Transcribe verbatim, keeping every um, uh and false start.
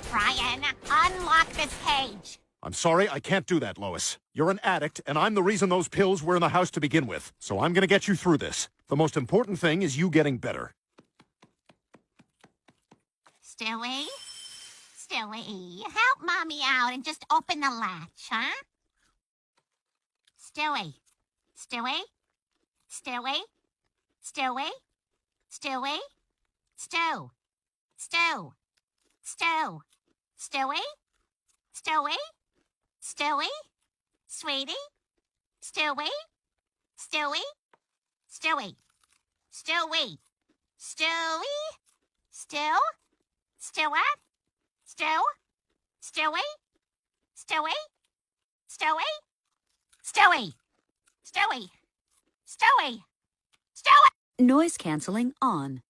Brian, unlock this cage. I'm sorry, I can't do that, Lois. You're an addict, and I'm the reason those pills were in the house to begin with. So I'm gonna get you through this. The most important thing is you getting better. Stewie? Stewie, help Mommy out and just open the latch, huh? Stewie? Stewie? Stewie? Stewie? Stewie? Stew? Stew? Stew? Stewie? Stewie? Stewie? Sweetie? Stewie? Stewie? Stewie? Stewie? Stewie? Stew? Steward? Stew? Stewie? Stewie? Stewie? Stewie? Stewie? Stewie? Stewie? Noise canceling on.